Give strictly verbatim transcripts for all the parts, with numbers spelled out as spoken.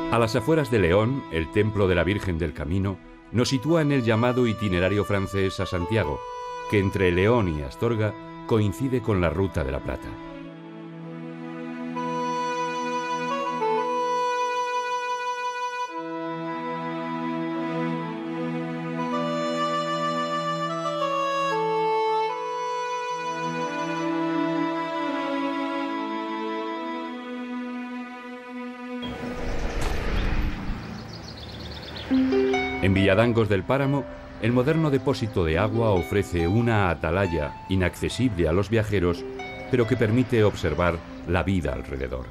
A las afueras de León, el Templo de la Virgen del Camino nos sitúa en el llamado itinerario francés a Santiago, que entre León y Astorga coincide con la Ruta de la Plata. En Villadangos del Páramo, el moderno depósito de agua ofrece una atalaya inaccesible a los viajeros, pero que permite observar la vida alrededor.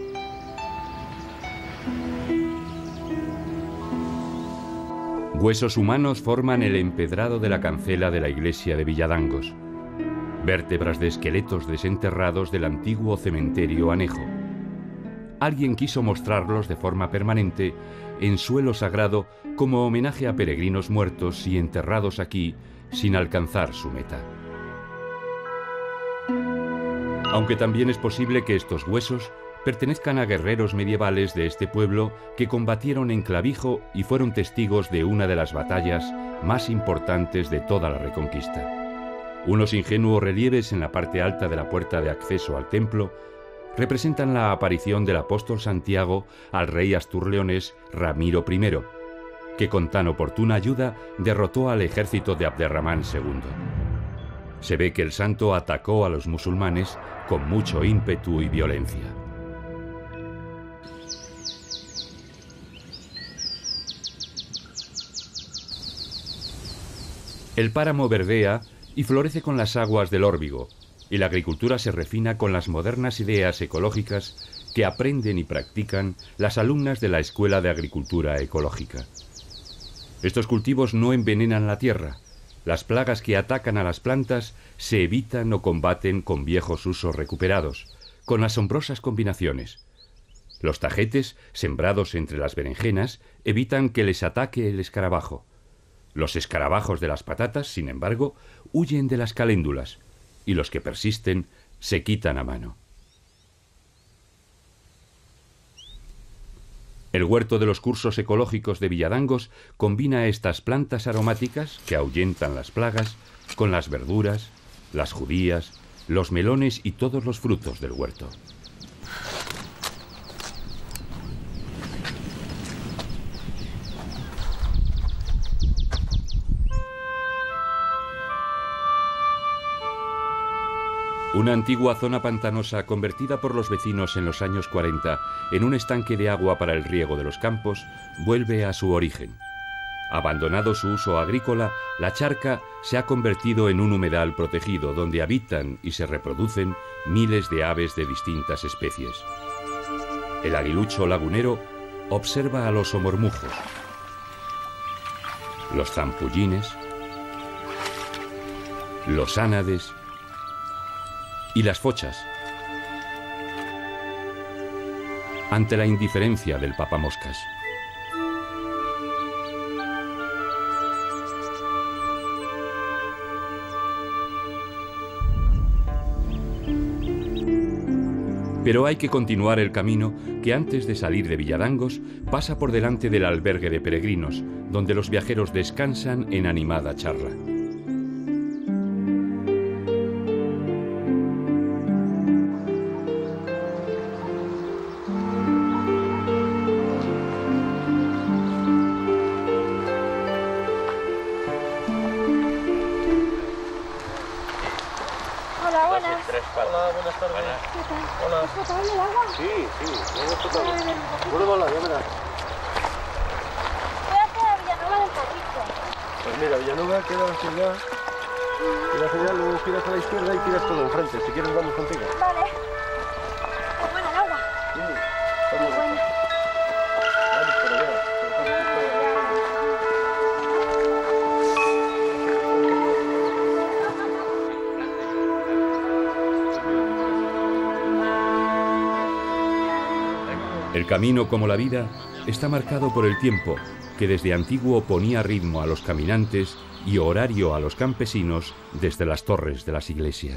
Huesos humanos forman el empedrado de la cancela de la iglesia de Villadangos. Vértebras de esqueletos desenterrados del antiguo cementerio anejo. Alguien quiso mostrarlos de forma permanente en suelo sagrado como homenaje a peregrinos muertos y enterrados aquí sin alcanzar su meta. Aunque también es posible que estos huesos pertenezcan a guerreros medievales de este pueblo que combatieron en Clavijo y fueron testigos de una de las batallas más importantes de toda la Reconquista. Unos ingenuos relieves en la parte alta de la puerta de acceso al templo representan la aparición del apóstol Santiago al rey asturleonés Ramiro primero, que con tan oportuna ayuda derrotó al ejército de Abderramán segundo. Se ve que el santo atacó a los musulmanes con mucho ímpetu y violencia. El páramo verdea y florece con las aguas del Órbigo, y la agricultura se refina con las modernas ideas ecológicas que aprenden y practican las alumnas de la Escuela de Agricultura Ecológica. Estos cultivos no envenenan la tierra. Las plagas que atacan a las plantas se evitan o combaten con viejos usos recuperados, con asombrosas combinaciones. Los tajetes, sembrados entre las berenjenas, evitan que les ataque el escarabajo. Los escarabajos de las patatas, sin embargo, huyen de las caléndulas, y los que persisten se quitan a mano. El huerto de los cursos ecológicos de Villadangos combina estas plantas aromáticas que ahuyentan las plagas con las verduras, las judías, los melones y todos los frutos del huerto. Una antigua zona pantanosa convertida por los vecinos en los años cuarenta en un estanque de agua para el riego de los campos, vuelve a su origen. Abandonado su uso agrícola, la charca se ha convertido en un humedal protegido donde habitan y se reproducen miles de aves de distintas especies. El aguilucho lagunero observa a los omormujos, los zampullines, los ánades y las fochas, ante la indiferencia del papamoscas. Pero hay que continuar el camino que antes de salir de Villadangos pasa por delante del albergue de peregrinos, donde los viajeros descansan en animada charla. Hola, buenas tardes. Buenas. ¿Qué tal? Hola. ¿Es potable el agua? Sí, sí, luego es Voy a potable. beber un poquito. Pruébala, ya verás. Voy a hacer a Villanueva del Carrizo. Pues mira, Villanueva queda hacia allá. Queda hacia allá, luego giras a la izquierda y tiras todo enfrente. Si quieres vamos contigo. Vale. Es buena el agua. Sí, está Muy muy buena. buena. Vamos por allá. El camino, como la vida, está marcado por el tiempo, que desde antiguo ponía ritmo a los caminantes y horario a los campesinos desde las torres de las iglesias.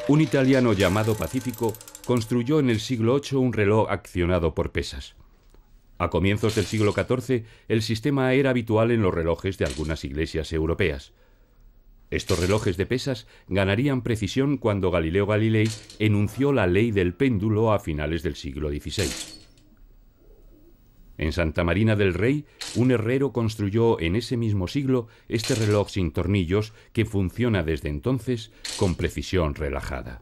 Un italiano llamado Pacífico construyó en el siglo octavo un reloj accionado por pesas. A comienzos del siglo catorce, el sistema era habitual en los relojes de algunas iglesias europeas. Estos relojes de pesas ganarían precisión cuando Galileo Galilei enunció la ley del péndulo a finales del siglo dieciséis. En Santa Marina del Rey, un herrero construyó en ese mismo siglo este reloj sin tornillos que funciona desde entonces con precisión relajada.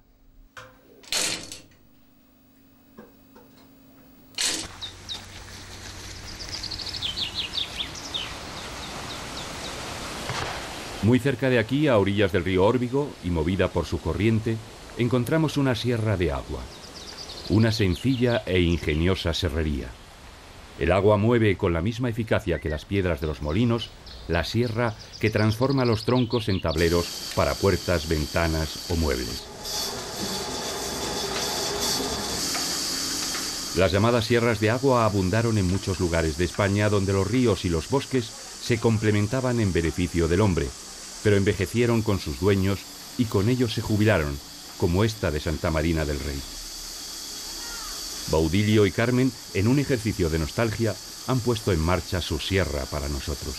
Muy cerca de aquí, a orillas del río Órbigo y movida por su corriente, encontramos una sierra de agua, una sencilla e ingeniosa serrería. El agua mueve con la misma eficacia que las piedras de los molinos la sierra que transforma los troncos en tableros para puertas, ventanas o muebles. Las llamadas sierras de agua abundaron en muchos lugares de España donde los ríos y los bosques se complementaban en beneficio del hombre, pero envejecieron con sus dueños y con ellos se jubilaron, como esta de Santa Marina del Rey. Baudilio y Carmen, en un ejercicio de nostalgia, han puesto en marcha su sierra para nosotros.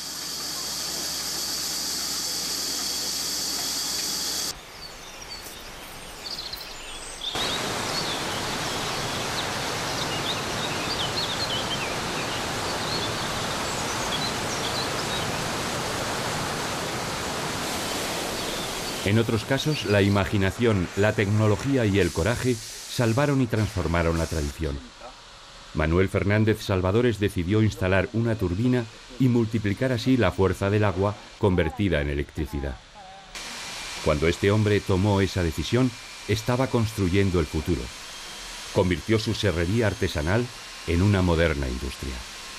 En otros casos, la imaginación, la tecnología y el coraje salvaron y transformaron la tradición. Manuel Fernández Salvadores decidió instalar una turbina y multiplicar así la fuerza del agua convertida en electricidad. Cuando este hombre tomó esa decisión, estaba construyendo el futuro. Convirtió su serrería artesanal en una moderna industria.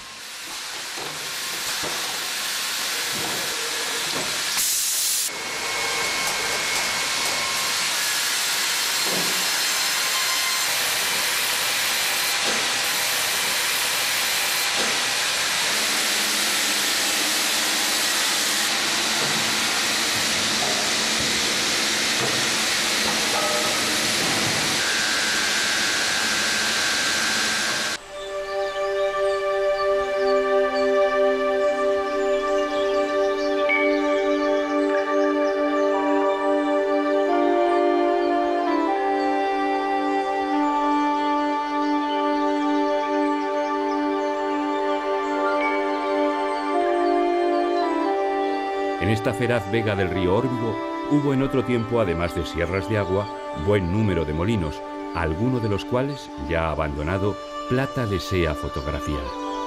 En esta feraz vega del río Órbigo hubo en otro tiempo, además de sierras de agua, buen número de molinos, alguno de los cuales, ya abandonado, Plata desea fotografiar.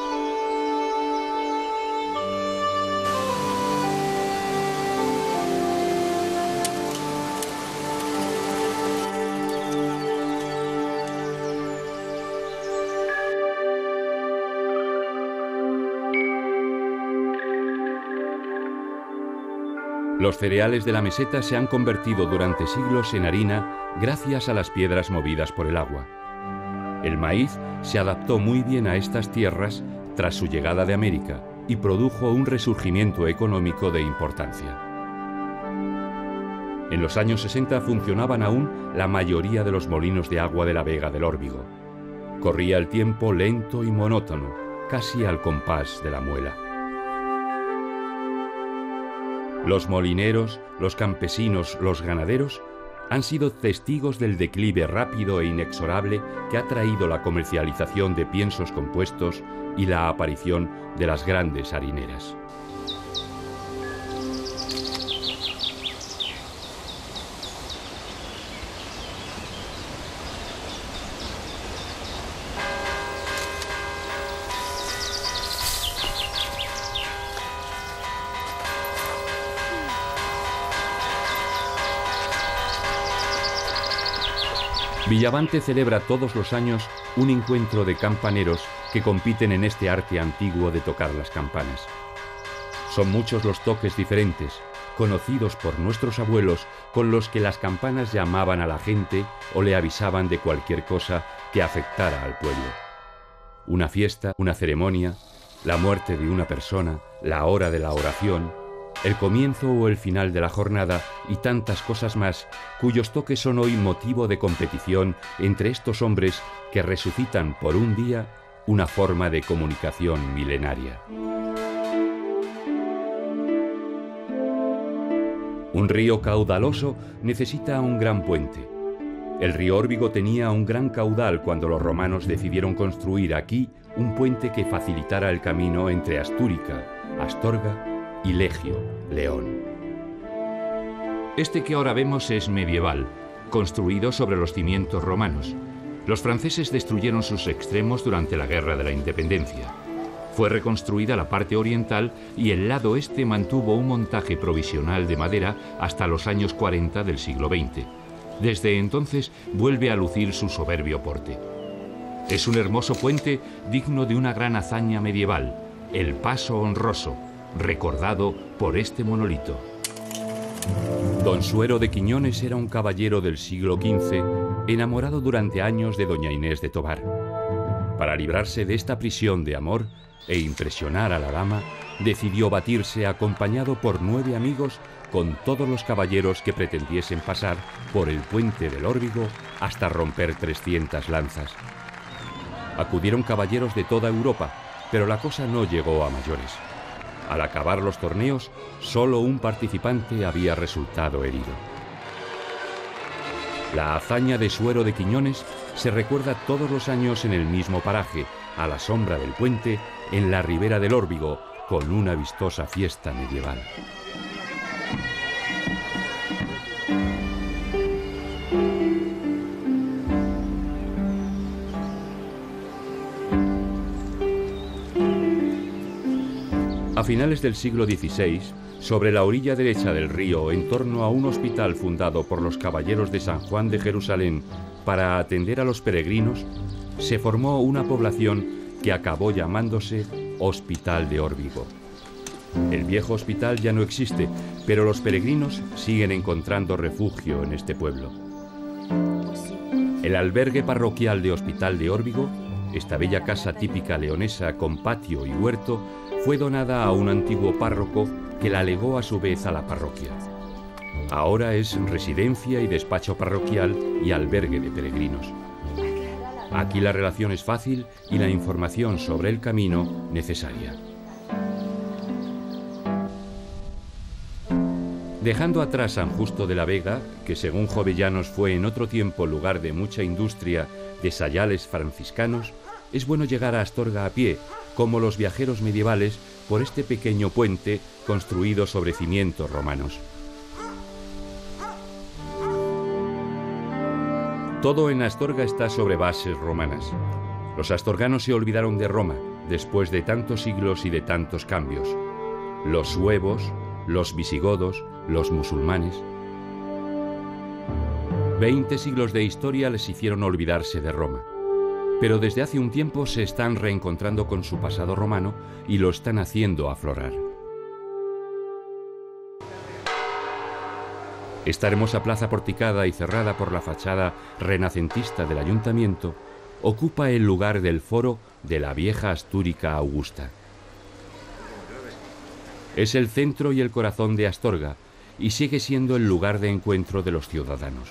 Los cereales de la meseta se han convertido durante siglos en harina gracias a las piedras movidas por el agua. El maíz se adaptó muy bien a estas tierras tras su llegada de América y produjo un resurgimiento económico de importancia. En los años sesenta funcionaban aún la mayoría de los molinos de agua de la Vega del Órbigo. Corría el tiempo lento y monótono, casi al compás de la muela. Los molineros, los campesinos, los ganaderos han sido testigos del declive rápido e inexorable que ha traído la comercialización de piensos compuestos y la aparición de las grandes harineras. Villavante celebra todos los años un encuentro de campaneros que compiten en este arte antiguo de tocar las campanas. Son muchos los toques diferentes, conocidos por nuestros abuelos, con los que las campanas llamaban a la gente o le avisaban de cualquier cosa que afectara al pueblo. Una fiesta, una ceremonia, la muerte de una persona, la hora de la oración, el comienzo o el final de la jornada y tantas cosas más, cuyos toques son hoy motivo de competición entre estos hombres que resucitan por un día una forma de comunicación milenaria. Un río caudaloso necesita un gran puente. El río Órbigo tenía un gran caudal cuando los romanos decidieron construir aquí un puente que facilitara el camino entre Astúrica, Astorga y Legio, León. Este que ahora vemos es medieval, construido sobre los cimientos romanos. Los franceses destruyeron sus extremos durante la Guerra de la Independencia. Fue reconstruida la parte oriental y el lado este mantuvo un montaje provisional de madera hasta los años cuarenta del siglo veinte. Desde entonces vuelve a lucir su soberbio porte. Es un hermoso puente digno de una gran hazaña medieval, el Paso Honroso, recordado por este monolito. Don Suero de Quiñones era un caballero del siglo quince, enamorado durante años de doña Inés de Tobar. Para librarse de esta prisión de amor e impresionar a la dama, decidió batirse acompañado por nueve amigos con todos los caballeros que pretendiesen pasar por el puente del Órbigo hasta romper trescientas lanzas. Acudieron caballeros de toda Europa, pero la cosa no llegó a mayores. Al acabar los torneos, solo un participante había resultado herido. La hazaña de Suero de Quiñones se recuerda todos los años en el mismo paraje, a la sombra del puente, en la ribera del Órbigo, con una vistosa fiesta medieval. A finales del siglo dieciséis, sobre la orilla derecha del río, en torno a un hospital fundado por los caballeros de San Juan de Jerusalén para atender a los peregrinos, se formó una población que acabó llamándose Hospital de Órbigo. El viejo hospital ya no existe, pero los peregrinos siguen encontrando refugio en este pueblo. El albergue parroquial de Hospital de Órbigo, esta bella casa típica leonesa con patio y huerto, fue donada a un antiguo párroco que la legó a su vez a la parroquia. Ahora es residencia y despacho parroquial y albergue de peregrinos. Aquí la relación es fácil y la información sobre el camino necesaria. Dejando atrás San Justo de la Vega, que según Jovellanos fue en otro tiempo lugar de mucha industria de sayales franciscanos, es bueno llegar a Astorga a pie, como los viajeros medievales, por este pequeño puente construido sobre cimientos romanos. Todo en Astorga está sobre bases romanas. Los astorganos se olvidaron de Roma, después de tantos siglos y de tantos cambios. Los suevos, los visigodos, los musulmanes. Veinte siglos de historia les hicieron olvidarse de Roma. Pero desde hace un tiempo se están reencontrando con su pasado romano y lo están haciendo aflorar. Esta hermosa plaza porticada y cerrada por la fachada renacentista del ayuntamiento ocupa el lugar del foro de la vieja Astúrica Augusta. Es el centro y el corazón de Astorga y sigue siendo el lugar de encuentro de los ciudadanos.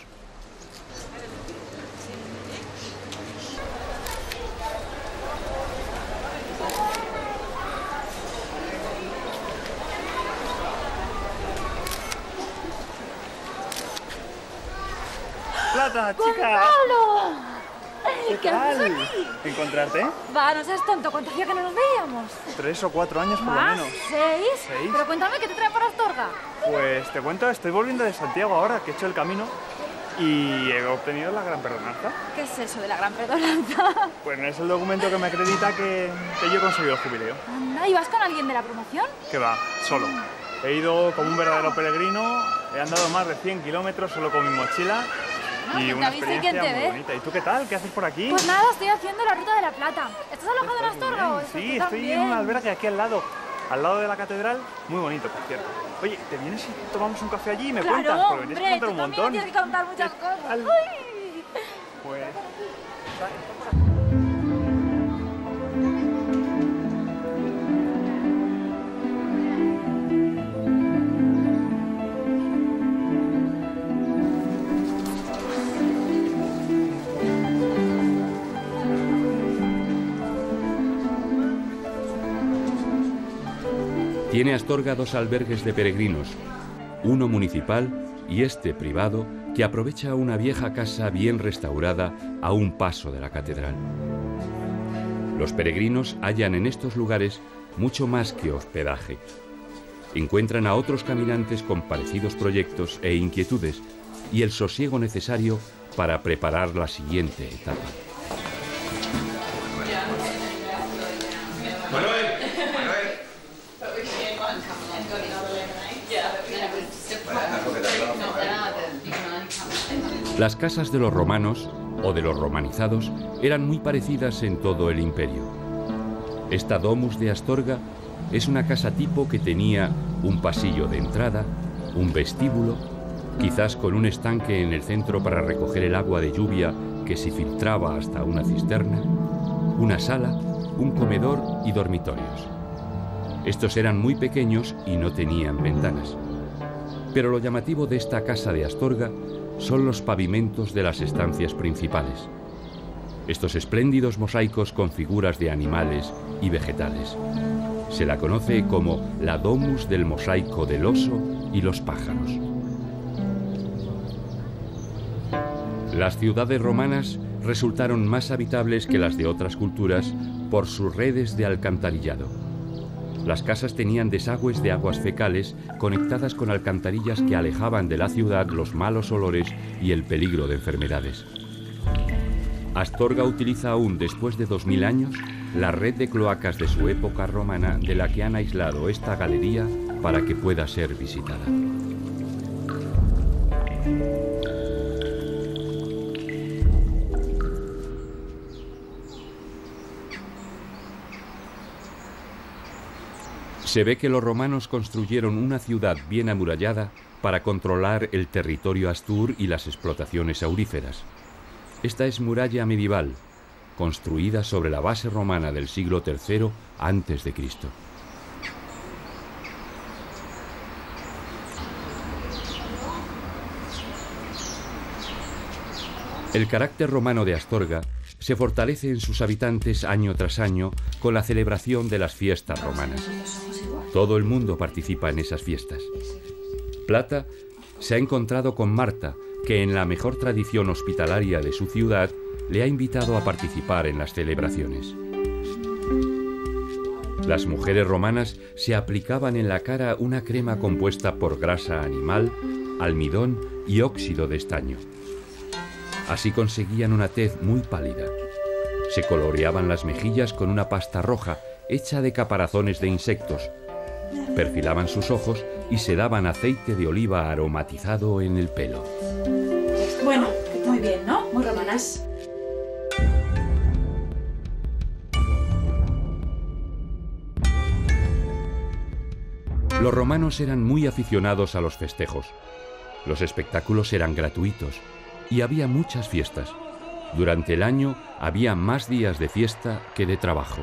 ¡Plata, chica! ¡Gonzalo! ¿Qué ¿Qué haces tal? aquí? ¿Encontrarte? Va, no seas tonto. ¿Cuánto hacía que no nos veíamos? Tres o cuatro años por lo ¿Más? menos. ¿Seis? ¿Seis? Pero cuéntame, ¿qué te trae para Astorga? Pues te cuento, estoy volviendo de Santiago ahora, que he hecho el camino y he obtenido la gran perdonanza. ¿Qué es eso de la gran perdonanza? Pues es el documento que me acredita que, que yo he conseguido el jubileo. Anda, ¿y vas con alguien de la promoción? Que va, solo. He ido como un verdadero peregrino, he andado más de cien kilómetros solo con mi mochila. No, Y ¿quién te una ha visto y quién experiencia te muy ve? bonita. ¿Y tú qué tal? ¿Qué haces por aquí? Pues nada, estoy haciendo la Ruta de la Plata. ¿Estás alojado en Astorga o estás Sí, tú estoy también? en un albergue aquí al lado, al lado de la catedral, muy bonito, por cierto. Oye, ¿te vienes y tomamos un café allí y me Claro, cuentas? Porque me hombre, tienes que tú contar un también montón. tienes que contar muchas ¿Qué cosas. tal? ¡Ay! Pues... Tiene Astorga dos albergues de peregrinos, uno municipal y este privado, que aprovecha una vieja casa bien restaurada a un paso de la catedral. Los peregrinos hallan en estos lugares mucho más que hospedaje. Encuentran a otros caminantes con parecidos proyectos e inquietudes y el sosiego necesario para preparar la siguiente etapa. Las casas de los romanos, o de los romanizados, eran muy parecidas en todo el imperio. Esta Domus de Astorga es una casa tipo que tenía un pasillo de entrada, un vestíbulo, quizás con un estanque en el centro para recoger el agua de lluvia que se filtraba hasta una cisterna, una sala, un comedor y dormitorios. Estos eran muy pequeños y no tenían ventanas. Pero lo llamativo de esta casa de Astorga son los pavimentos de las estancias principales. Estos espléndidos mosaicos con figuras de animales y vegetales. Se la conoce como la Domus del mosaico del oso y los pájaros. Las ciudades romanas resultaron más habitables que las de otras culturas por sus redes de alcantarillado. Las casas tenían desagües de aguas fecales conectadas con alcantarillas que alejaban de la ciudad los malos olores y el peligro de enfermedades. Astorga utiliza aún, después de dos mil años, la red de cloacas de su época romana, de la que han aislado esta galería para que pueda ser visitada. Se ve que los romanos construyeron una ciudad bien amurallada para controlar el territorio astur y las explotaciones auríferas. Esta es muralla medieval, construida sobre la base romana del siglo tercero antes de Cristo. El carácter romano de Astorga se fortalece en sus habitantes año tras año con la celebración de las fiestas romanas. Todo el mundo participa en esas fiestas. Plata se ha encontrado con Marta, que en la mejor tradición hospitalaria de su ciudad le ha invitado a participar en las celebraciones. Las mujeres romanas se aplicaban en la cara una crema compuesta por grasa animal, almidón y óxido de estaño. Así conseguían una tez muy pálida. Se coloreaban las mejillas con una pasta roja hecha de caparazones de insectos. Perfilaban sus ojos y se daban aceite de oliva aromatizado en el pelo. Bueno, muy bien, ¿no? Muy romanas. Los romanos eran muy aficionados a los festejos. Los espectáculos eran gratuitos y había muchas fiestas. Durante el año había más días de fiesta que de trabajo.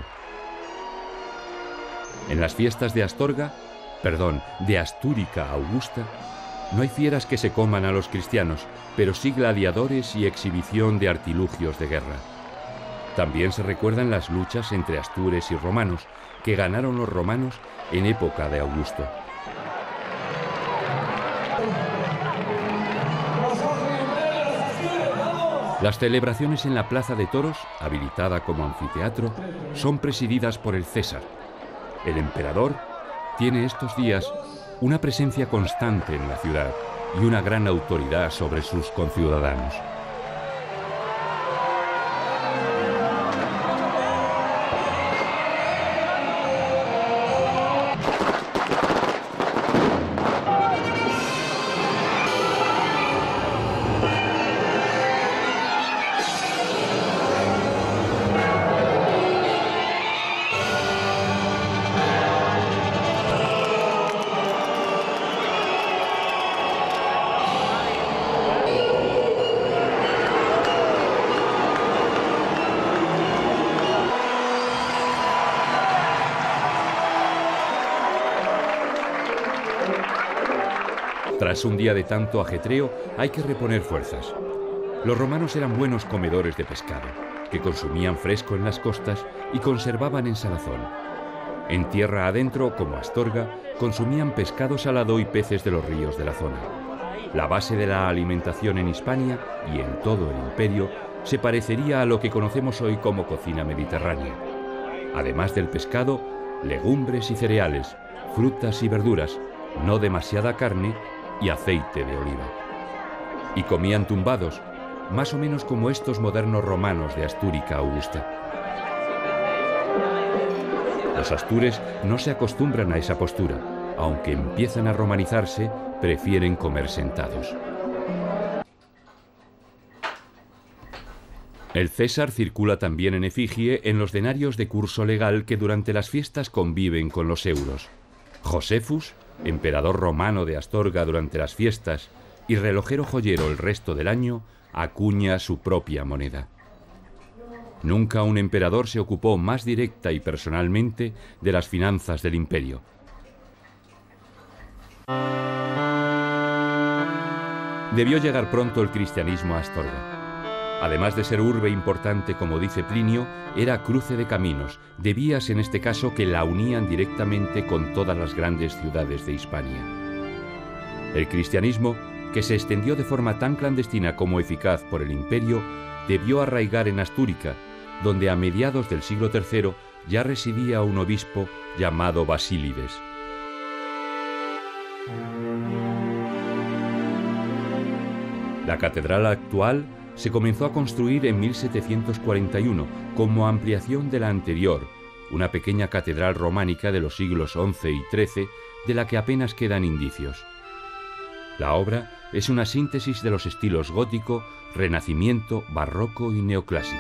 En las fiestas de Astorga, perdón, de Astúrica Augusta, no hay fieras que se coman a los cristianos, pero sí gladiadores y exhibición de artilugios de guerra. También se recuerdan las luchas entre astures y romanos, que ganaron los romanos en época de Augusto. Las celebraciones en la Plaza de Toros, habilitada como anfiteatro, son presididas por el César. El emperador tiene estos días una presencia constante en la ciudad y una gran autoridad sobre sus conciudadanos. Tras un día de tanto ajetreo, hay que reponer fuerzas. Los romanos eran buenos comedores de pescado, que consumían fresco en las costas y conservaban en salazón. En tierra adentro, como Astorga, consumían pescado salado y peces de los ríos de la zona. La base de la alimentación en Hispania y en todo el imperio se parecería a lo que conocemos hoy como cocina mediterránea. Además del pescado, legumbres y cereales, frutas y verduras, no demasiada carne y aceite de oliva. Y comían tumbados, más o menos como estos modernos romanos de Astúrica Augusta. Los astures no se acostumbran a esa postura, aunque empiezan a romanizarse, prefieren comer sentados. El César circula también en efigie en los denarios de curso legal que durante las fiestas conviven con los euros. Josefus, emperador romano de Astorga durante las fiestas y relojero joyero el resto del año, acuña su propia moneda. Nunca un emperador se ocupó más directa y personalmente de las finanzas del imperio. Debió llegar pronto el cristianismo a Astorga. Además de ser urbe importante, como dice Plinio, era cruce de caminos, de vías en este caso que la unían directamente con todas las grandes ciudades de Hispania. El cristianismo, que se extendió de forma tan clandestina como eficaz por el imperio, debió arraigar en Astúrica, donde a mediados del siglo tercero ya residía un obispo llamado Basílides. La catedral actual se comenzó a construir en mil setecientos cuarenta y uno como ampliación de la anterior, una pequeña catedral románica de los siglos once y trece, de la que apenas quedan indicios. La obra es una síntesis de los estilos gótico, renacimiento, barroco y neoclásico.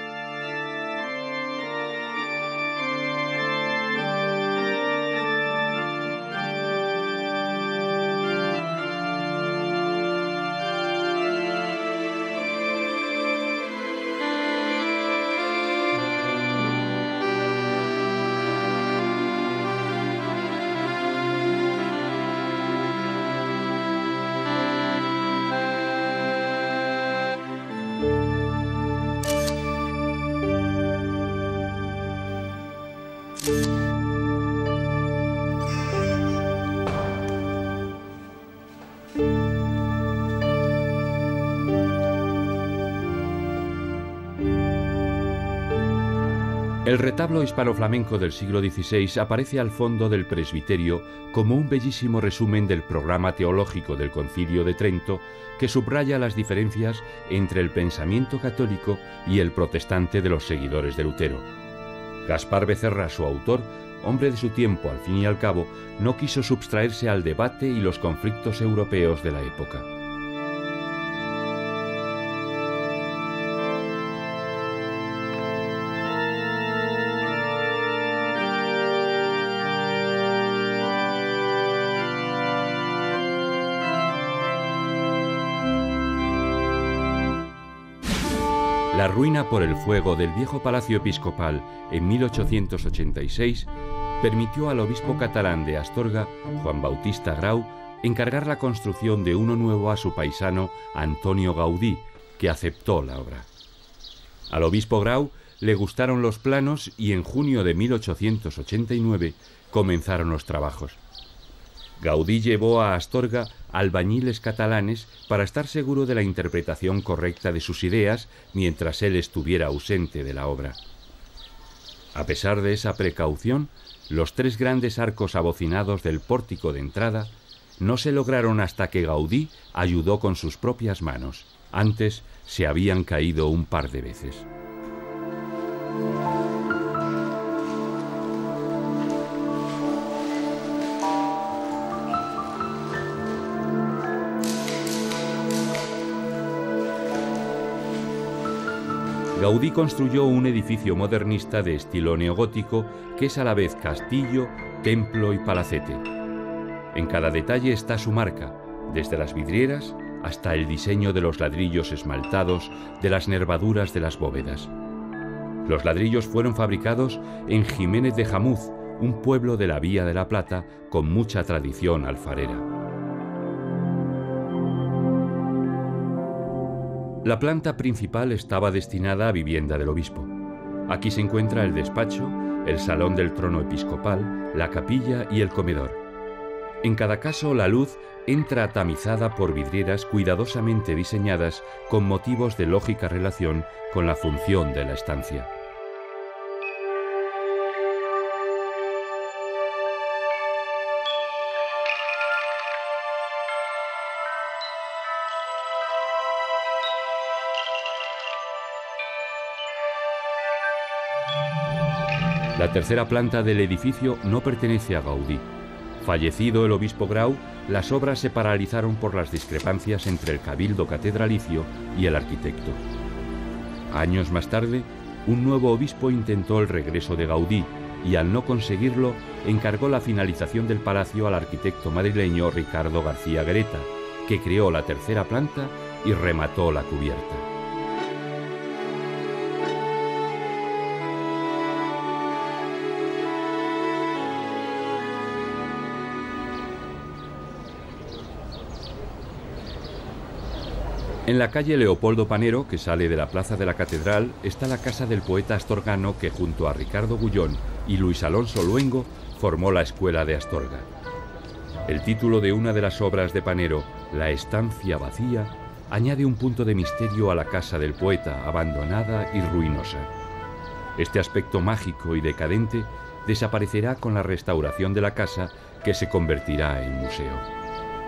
El retablo hispano-flamenco del siglo dieciséis aparece al fondo del presbiterio como un bellísimo resumen del programa teológico del Concilio de Trento que subraya las diferencias entre el pensamiento católico y el protestante de los seguidores de Lutero. Gaspar Becerra, su autor, hombre de su tiempo al fin y al cabo, no quiso subtraerse al debate y los conflictos europeos de la época. La ruina por el fuego del viejo palacio episcopal en mil ochocientos ochenta y seis permitió al obispo catalán de Astorga, Juan Bautista Grau, encargar la construcción de uno nuevo a su paisano Antonio Gaudí, que aceptó la obra. Al obispo Grau le gustaron los planos y en junio de mil ochocientos ochenta y nueve comenzaron los trabajos. Gaudí llevó a Astorga albañiles catalanes para estar seguro de la interpretación correcta de sus ideas mientras él estuviera ausente de la obra. A pesar de esa precaución, los tres grandes arcos abocinados del pórtico de entrada no se lograron hasta que Gaudí ayudó con sus propias manos. Antes se habían caído un par de veces. Gaudí construyó un edificio modernista de estilo neogótico que es a la vez castillo, templo y palacete. En cada detalle está su marca, desde las vidrieras hasta el diseño de los ladrillos esmaltados de las nervaduras de las bóvedas. Los ladrillos fueron fabricados en Jiménez de Jamuz, un pueblo de la Vía de la Plata con mucha tradición alfarera. La planta principal estaba destinada a vivienda del obispo. Aquí se encuentra el despacho, el salón del trono episcopal, la capilla y el comedor. En cada caso, la luz entra tamizada por vidrieras cuidadosamente diseñadas con motivos de lógica relación con la función de la estancia. La tercera planta del edificio no pertenece a Gaudí. Fallecido el obispo Grau, las obras se paralizaron por las discrepancias entre el cabildo catedralicio y el arquitecto. Años más tarde, un nuevo obispo intentó el regreso de Gaudí y, al no conseguirlo, encargó la finalización del palacio al arquitecto madrileño Ricardo García Greta, que creó la tercera planta y remató la cubierta. En la calle Leopoldo Panero, que sale de la plaza de la Catedral, está la casa del poeta astorgano que, junto a Ricardo Gullón y Luis Alonso Luengo, formó la Escuela de Astorga. El título de una de las obras de Panero, La estancia vacía, añade un punto de misterio a la casa del poeta, abandonada y ruinosa. Este aspecto mágico y decadente desaparecerá con la restauración de la casa, que se convertirá en museo.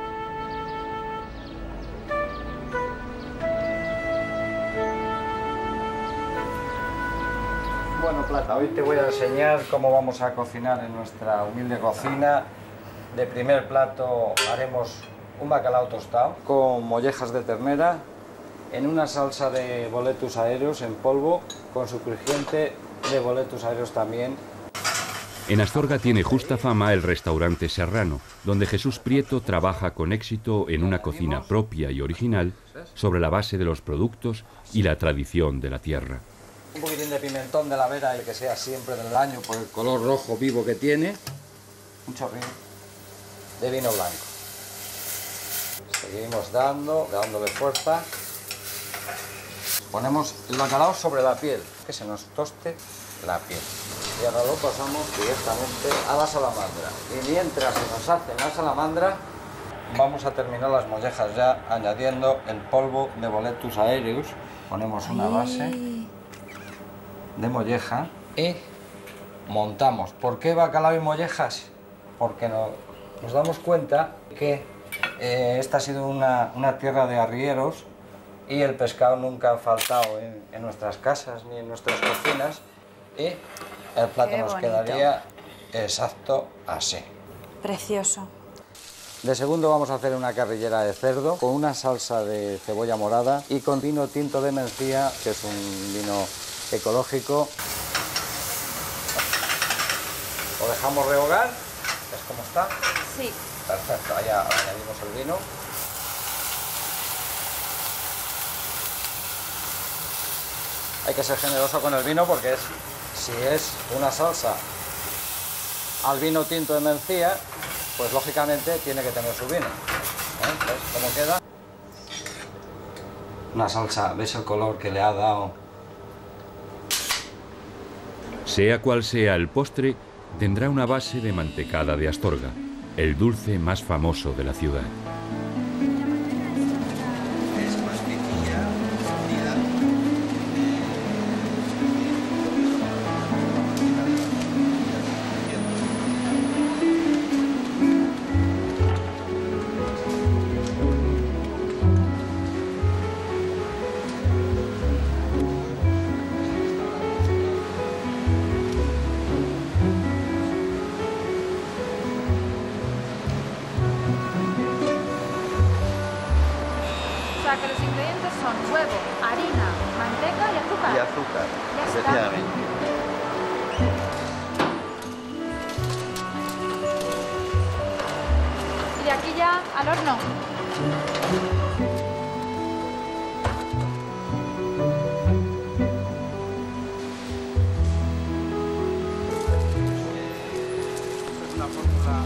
Bueno, Plata, hoy te voy a enseñar cómo vamos a cocinar en nuestra humilde cocina. De primer plato haremos un bacalao tostado con mollejas de ternera en una salsa de boletus aéreos en polvo con su crujiente de boletus aéreos también. En Astorga tiene justa fama el restaurante Serrano, donde Jesús Prieto trabaja con éxito en una cocina propia y original sobre la base de los productos y la tradición de la tierra. Un poquitín de pimentón de la Vera, el que sea siempre del año por el color rojo vivo que tiene. Un chorrín de vino blanco. Seguimos dando, dándole fuerza. Ponemos el bacalao sobre la piel, que se nos toste la piel. Y ahora lo pasamos directamente a la salamandra. Y mientras se nos hace la salamandra, vamos a terminar las mollejas ya añadiendo el polvo de boletus aéreos. Ponemos una base de molleja y montamos. ¿Por qué bacalao y mollejas? Porque no, nos damos cuenta que eh, esta ha sido una, una tierra de arrieros y el pescado nunca ha faltado en, en nuestras casas ni en nuestras cocinas, y el plato nos quedaría exacto así. Precioso. De segundo vamos a hacer una carrillera de cerdo con una salsa de cebolla morada y con vino tinto de Mencía, que es un vino ecológico. Lo dejamos rehogar. ¿Ves cómo está? Sí. Perfecto, allá añadimos el vino. Hay que ser generoso con el vino porque es, si es una salsa al vino tinto de Mencía, pues lógicamente tiene que tener su vino. ¿Eh? ¿Ves cómo queda? Una salsa, ¿ves el color que le ha dado? Sea cual sea el postre, tendrá una base de mantecada de Astorga, el dulce más famoso de la ciudad. Que los ingredientes son huevo, harina, manteca y azúcar. Y azúcar, Ya está. efectivamente. Y de aquí ya al horno. Es una fórmula.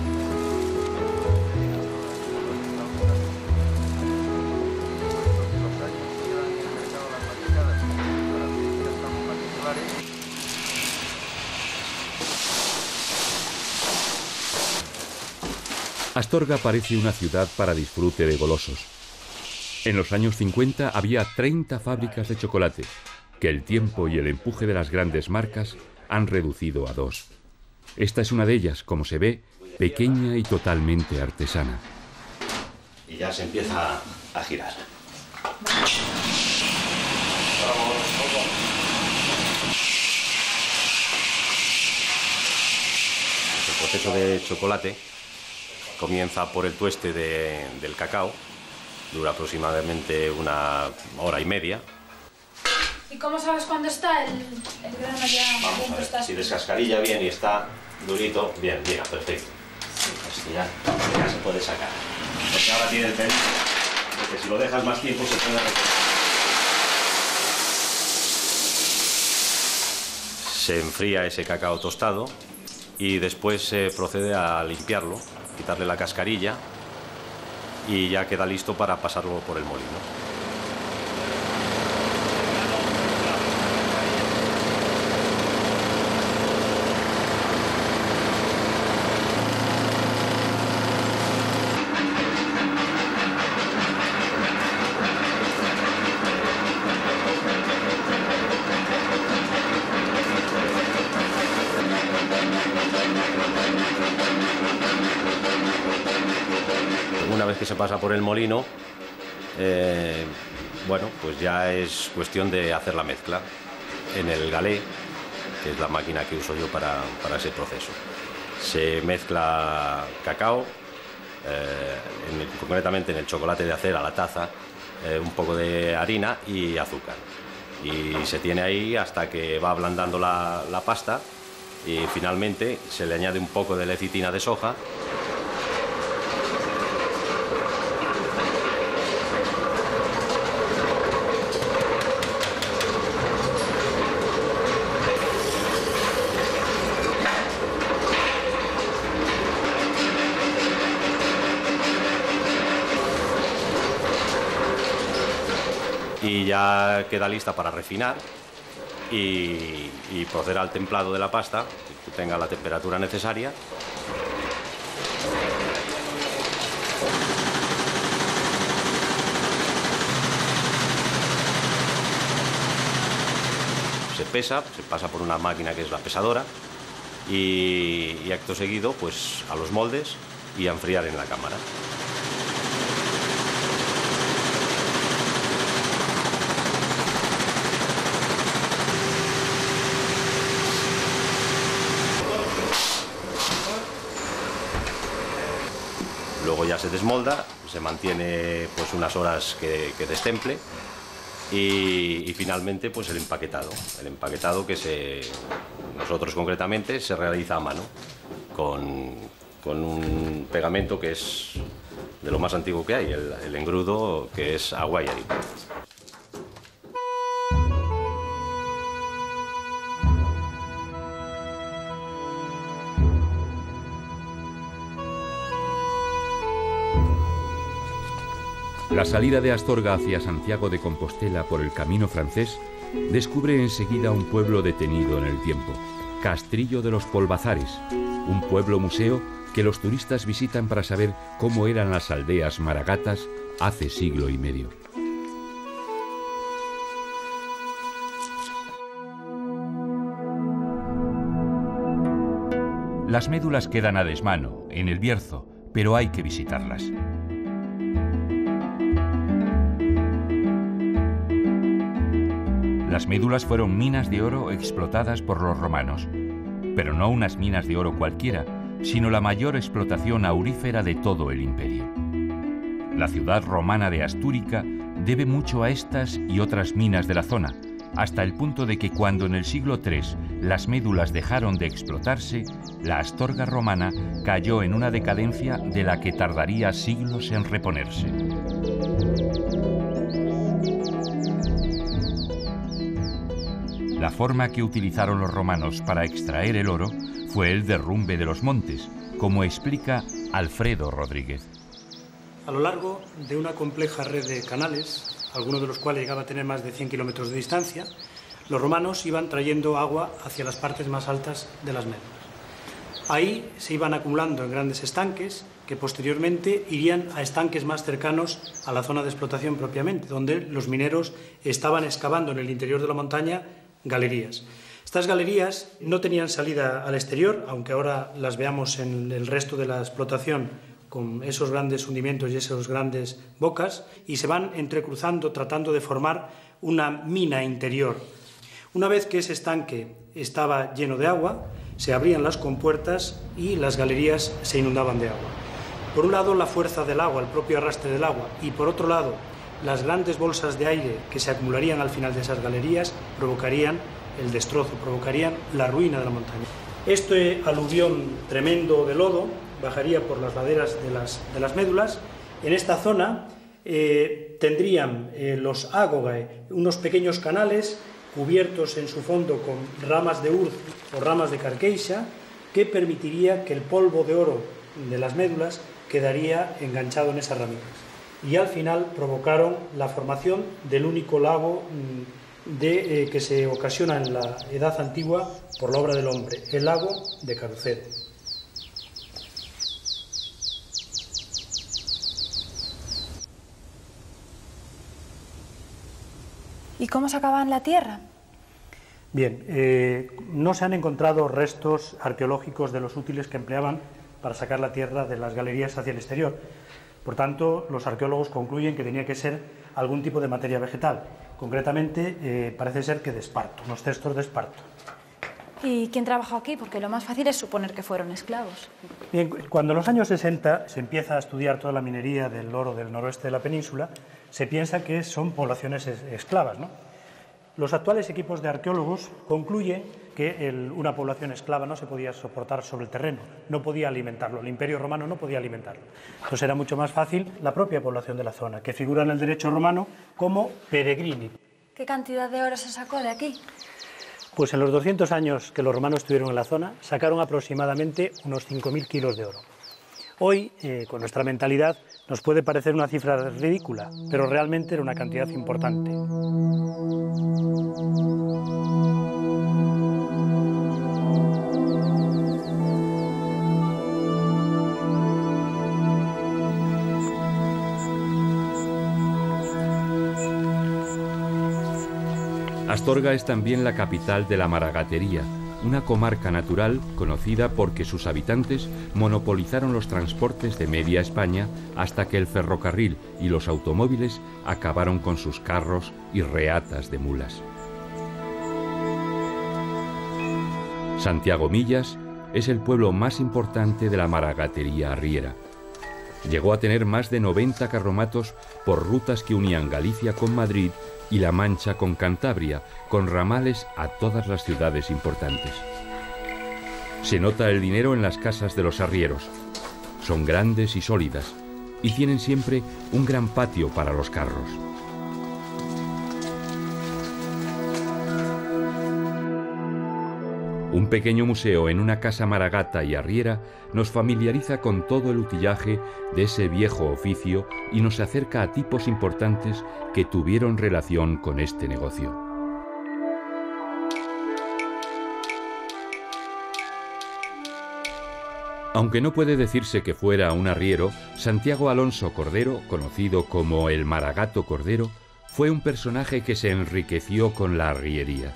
Astorga parece una ciudad para disfrute de golosos. En los años cincuenta había treinta fábricas de chocolate, que el tiempo y el empuje de las grandes marcas han reducido a dos. Esta es una de ellas, como se ve, pequeña y totalmente artesana. Y ya se empieza a girar. El proceso de chocolate comienza por el tueste de, del cacao, dura aproximadamente una hora y media. ¿Y cómo sabes cuándo está el, el grano ya Vamos bien a ver, tostado? si descascarilla bien y está durito, bien, mira, perfecto. Así ya, ya se puede sacar. Porque ahora tiene el peligro de que si lo dejas más tiempo se puede recortar. Se enfría ese cacao tostado y después se procede a limpiarlo, quitarle la cascarilla y ya queda listo para pasarlo por el molino. Una vez que se pasa por el molino, eh, bueno, pues ya es cuestión de hacer la mezcla en el galé, que es la máquina que uso yo para, para ese proceso. Se mezcla cacao, eh, en el, concretamente en el chocolate de acera, la taza, eh, un poco de harina y azúcar. Y se tiene ahí hasta que va ablandando la, la pasta y finalmente se le añade un poco de lecitina de soja. Y ya queda lista para refinar y, y proceder al templado de la pasta, que tenga la temperatura necesaria. Se pesa, se pasa por una máquina que es la pesadora y, y acto seguido pues a los moldes y a enfriar en la cámara. Luego ya se desmolda, se mantiene pues unas horas que, que destemple y, y finalmente pues el empaquetado. El empaquetado que se, nosotros concretamente se realiza a mano con, con un pegamento que es de lo más antiguo que hay, el, el engrudo, que es agua y harina. La salida de Astorga hacia Santiago de Compostela por el camino francés descubre enseguida un pueblo detenido en el tiempo, Castrillo de los Polvazares, un pueblo museo que los turistas visitan para saber cómo eran las aldeas maragatas hace siglo y medio. Las médulas quedan a desmano, en el Bierzo, pero hay que visitarlas. Las médulas fueron minas de oro explotadas por los romanos, pero no unas minas de oro cualquiera, sino la mayor explotación aurífera de todo el imperio. La ciudad romana de Astúrica debe mucho a estas y otras minas de la zona, hasta el punto de que cuando en el siglo tercero las médulas dejaron de explotarse, la Astorga romana cayó en una decadencia de la que tardaría siglos en reponerse. La forma que utilizaron los romanos para extraer el oro fue el derrumbe de los montes, como explica Alfredo Rodríguez. A lo largo de una compleja red de canales, algunos de los cuales llegaba a tener más de cien kilómetros de distancia, los romanos iban trayendo agua hacia las partes más altas de las médulas. Ahí se iban acumulando en grandes estanques que posteriormente irían a estanques más cercanos a la zona de explotación propiamente, donde los mineros estaban excavando en el interior de la montaña galerías. Estas galerías no tenían salida al exterior, aunque ahora las veamos en el resto de la explotación con esos grandes hundimientos y esas grandes bocas, y se van entrecruzando tratando de formar una mina interior. Una vez que ese estanque estaba lleno de agua, se abrían las compuertas y las galerías se inundaban de agua. Por un lado, la fuerza del agua, el propio arrastre del agua, y por otro lado, las grandes bolsas de aire que se acumularían al final de esas galerías provocarían el destrozo, provocarían la ruina de la montaña. Este aluvión tremendo de lodo bajaría por las laderas de las, de las médulas. En esta zona eh, tendrían eh, los ágogae unos pequeños canales cubiertos en su fondo con ramas de urz o ramas de carqueixa, que permitiría que el polvo de oro de las médulas quedaría enganchado en esas ramitas. Y al final provocaron la formación del único lago de, eh, que se ocasiona en la Edad Antigua por la obra del hombre, el lago de Carucedo. ¿Y cómo sacaban la tierra? Bien, eh, no se han encontrado restos arqueológicos de los útiles que empleaban para sacar la tierra de las galerías hacia el exterior. Por tanto, los arqueólogos concluyen que tenía que ser algún tipo de materia vegetal. Concretamente, eh, parece ser que de esparto, unos cestos de esparto. ¿Y quién trabajó aquí? Porque lo más fácil es suponer que fueron esclavos. Bien, cuando en los años sesenta se empieza a estudiar toda la minería del oro del noroeste de la península, se piensa que son poblaciones esclavas, ¿no? Los actuales equipos de arqueólogos concluyen que el, una población esclava no se podía soportar sobre el terreno, no podía alimentarlo, el Imperio Romano no podía alimentarlo. Entonces era mucho más fácil la propia población de la zona, que figura en el derecho romano como peregrini. ¿Qué cantidad de oro se sacó de aquí? Pues en los doscientos años que los romanos estuvieron en la zona, sacaron aproximadamente unos cinco mil kilos de oro. Hoy, eh, con nuestra mentalidad, nos puede parecer una cifra ridícula, pero realmente era una cantidad importante. Astorga es también la capital de la maragatería, una comarca natural conocida porque sus habitantes monopolizaron los transportes de media España hasta que el ferrocarril y los automóviles acabaron con sus carros y reatas de mulas. Santiago Millas es el pueblo más importante de la maragatería arriera. Llegó a tener más de noventa carromatos por rutas que unían Galicia con Madrid y La Mancha con Cantabria, con ramales a todas las ciudades importantes. Se nota el dinero en las casas de los arrieros. Son grandes y sólidas y tienen siempre un gran patio para los carros. Un pequeño museo en una casa maragata y arriera nos familiariza con todo el utillaje de ese viejo oficio y nos acerca a tipos importantes que tuvieron relación con este negocio. Aunque no puede decirse que fuera un arriero, Santiago Alonso Cordero, conocido como el Maragato Cordero, fue un personaje que se enriqueció con la arriería.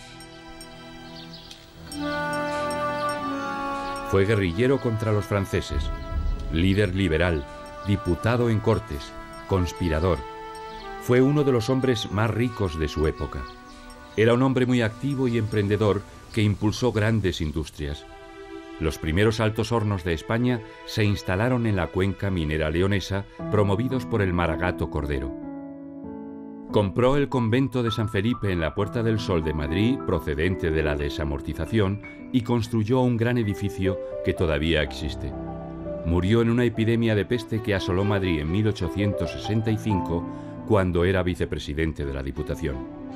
Fue guerrillero contra los franceses, líder liberal, diputado en Cortes, conspirador. Fue uno de los hombres más ricos de su época. Era un hombre muy activo y emprendedor que impulsó grandes industrias. Los primeros altos hornos de España se instalaron en la cuenca minera leonesa, promovidos por el Maragato Cordero. Compró el convento de San Felipe en la Puerta del Sol de Madrid, procedente de la desamortización, y construyó un gran edificio que todavía existe. Murió en una epidemia de peste que asoló Madrid en mil ochocientos sesenta y cinco, cuando era vicepresidente de la Diputación.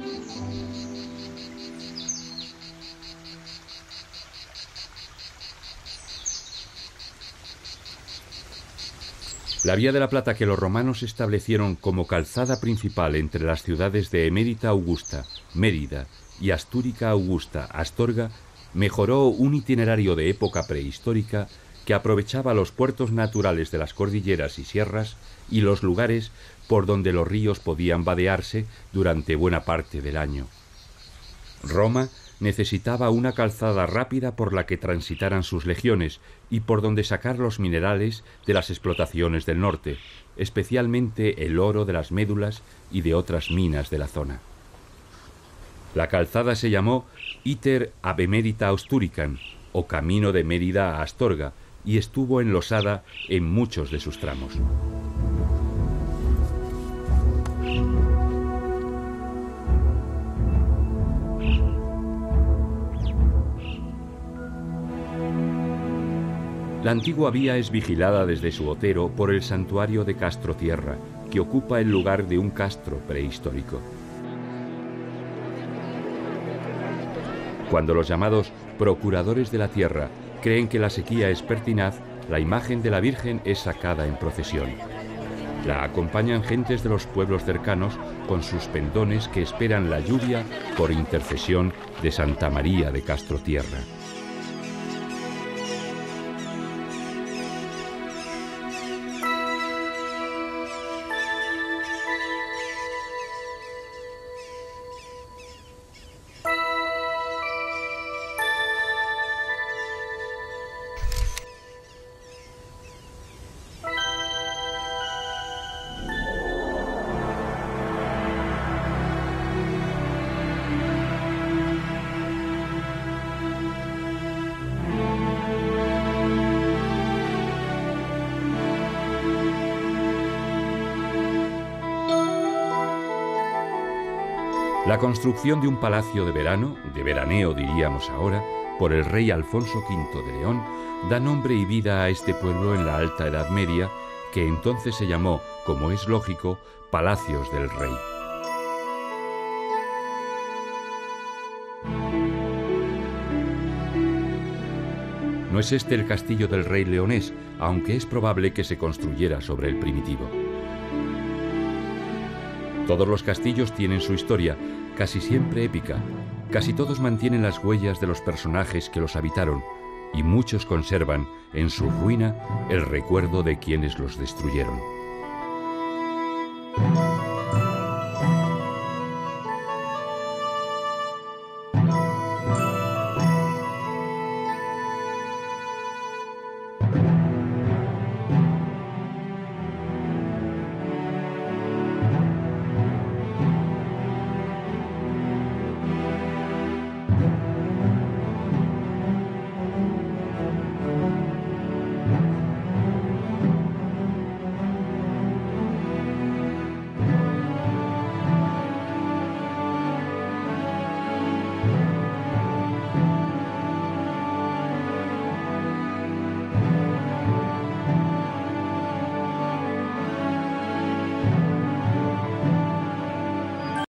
La Vía de la Plata, que los romanos establecieron como calzada principal entre las ciudades de Emérita Augusta, Mérida, y Astúrica Augusta, Astorga, mejoró un itinerario de época prehistórica que aprovechaba los puertos naturales de las cordilleras y sierras y los lugares por donde los ríos podían vadearse durante buena parte del año. Roma necesitaba una calzada rápida por la que transitaran sus legiones y por donde sacar los minerales de las explotaciones del norte, especialmente el oro de las médulas y de otras minas de la zona. La calzada se llamó Iter ab Emerita Asturican, o Camino de Mérida a Astorga, y estuvo enlosada en muchos de sus tramos. La antigua vía es vigilada desde su otero por el santuario de Castro Tierra, que ocupa el lugar de un castro prehistórico. Cuando los llamados procuradores de la tierra creen que la sequía es pertinaz, la imagen de la Virgen es sacada en procesión. La acompañan gentes de los pueblos cercanos con sus pendones que esperan la lluvia por intercesión de Santa María de Castro Tierra. La construcción de un palacio de verano, de veraneo diríamos ahora, por el rey Alfonso quinto de León, da nombre y vida a este pueblo en la Alta Edad Media, que entonces se llamó, como es lógico, Palacios del Rey. No es este el castillo del rey leonés, aunque es probable que se construyera sobre el primitivo. Todos los castillos tienen su historia, casi siempre épica. Casi todos mantienen las huellas de los personajes que los habitaron, y muchos conservan en su ruina el recuerdo de quienes los destruyeron.